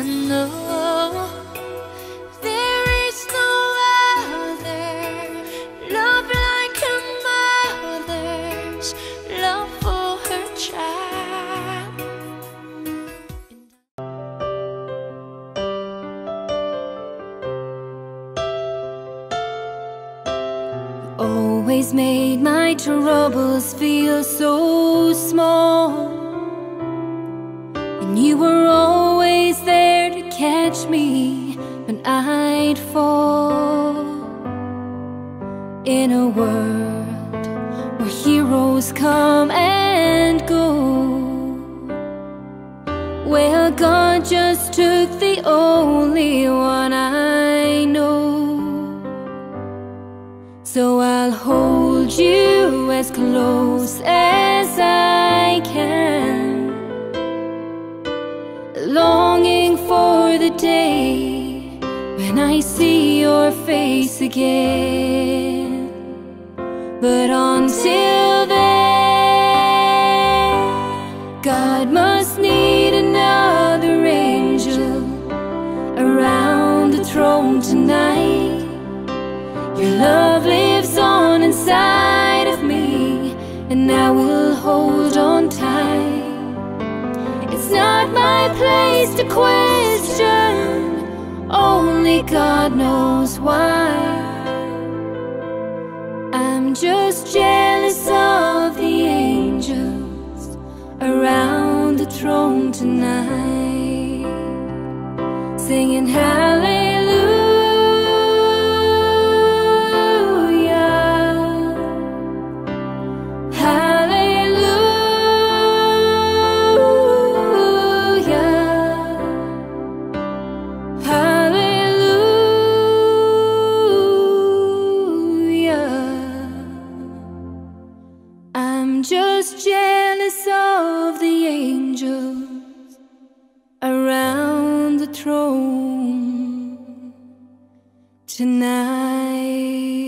know there is no other love like a mother's love for her child. Always made my troubles feel so small, and you were always there to catch me when I'd fall. In a world where heroes come and go, well, God just took the only one I know. So I'll hold you as close as I can, longing for the day when I see your face again. But until then, God must need another angel around the throne tonight. Your love lives on inside of me, and I will hold on tight. It's not my place to question, only God knows why. I'm just jealous of the angels around the throne tonight, singing hallelujah. I'm just jealous of the angels around the throne tonight.